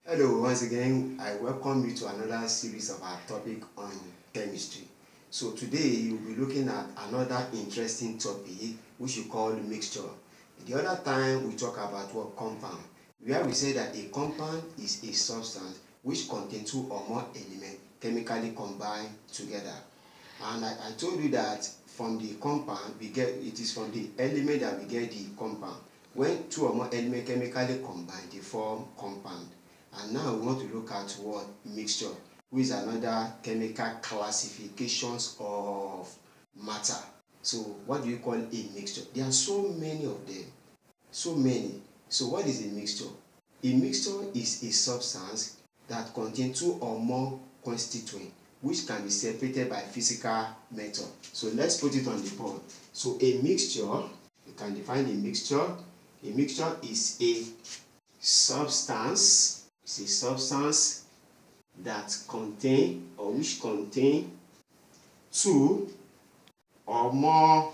Hello, once again, I welcome you to another series of our topic on chemistry. So today we'll be looking at another interesting topic which we call mixture. The other time we talk about what compound, where we say that a compound is a substance which contains two or more elements chemically combined together. And I told you that from the compound it is from the element that we get the compound. When two or more elements chemically combine, they form compound. And now we want to look at what mixture, which is another chemical classifications of matter. So what do you call a mixture? There are so many of them, so many. So what is a mixture? A mixture is a substance that contains two or more constituents which can be separated by physical method. So let's put it on the board. So a mixture, you can define a mixture. A mixture is a substance. It's a substance that contain or which contain two or more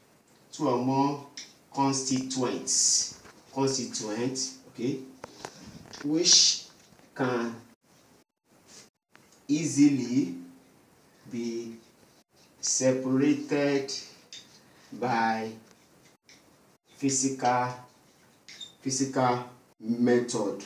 constituents, okay, which can easily be separated by physical method.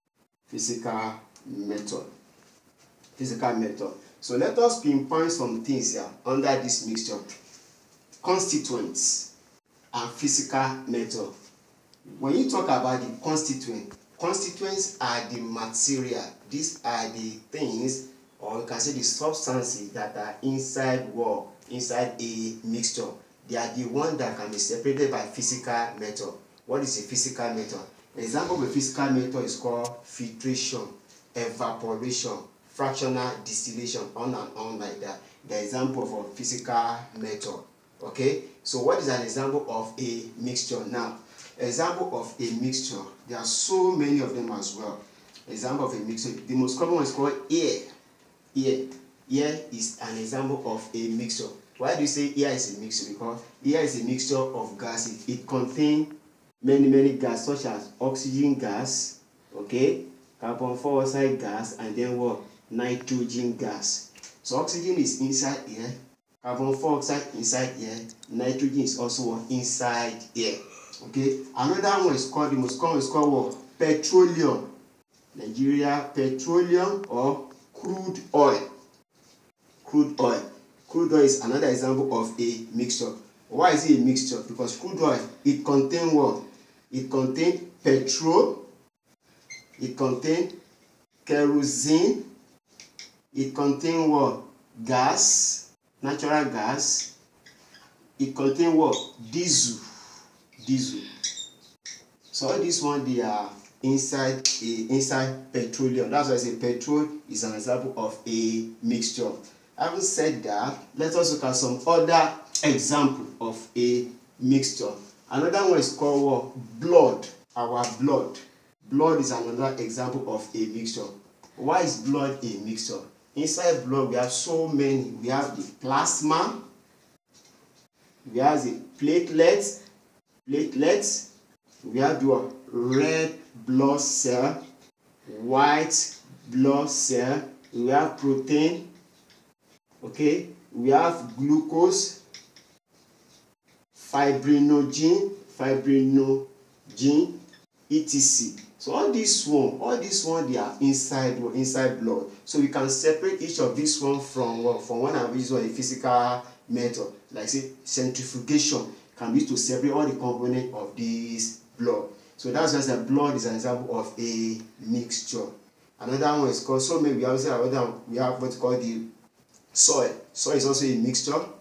So let us pinpoint some things here under this mixture: constituents and physical method. When you talk about the constituents are the material. These are the things, or you can say the substances that are inside a mixture. They are the ones that can be separated by physical method. What is a physical method? An example of a physical method is called filtration, evaporation, fractional distillation, on and on like that. The example of a physical method. Okay, so what is an example of a mixture? Now, example of a mixture, there are so many of them as well. Example of a mixture, the most common one is called air. Air is an example of a mixture. Why do you say air is a mixture? Because air is a mixture of gases. It contains many gases, such as oxygen gas, okay, carbon dioxide gas, and then what? Nitrogen gas. So oxygen is inside air, carbon dioxide inside air, nitrogen is also inside air. Okay, another one is called, the most common is called what? Petroleum. Nigeria petroleum or crude oil. Crude oil is another example of a mixture. Why is it a mixture? Because crude oil, it contains what? It contains petrol, it contains kerosene, it contains what? Gas, natural gas, it contains what? Diesel. So all these ones, they are inside petroleum. That's why I say petrol is an example of a mixture. Having said that, let us look at some other example of a mixture. Another one is called what? Blood. Our blood. Blood is another example of a mixture. Why is blood a mixture? Inside blood, we have so many. We have the plasma, we have the platelets, we have the red blood cell, white blood cell, we have protein, okay, we have glucose, fibrinogen, etc. So all these one they are inside blood. So we can separate each of these one from one of these one a physical method. Like say centrifugation can be used to separate all the components of this blood. So that's why the blood is an example of a mixture. Another one is called, so maybe we have what's called the soil. Soil is also a mixture.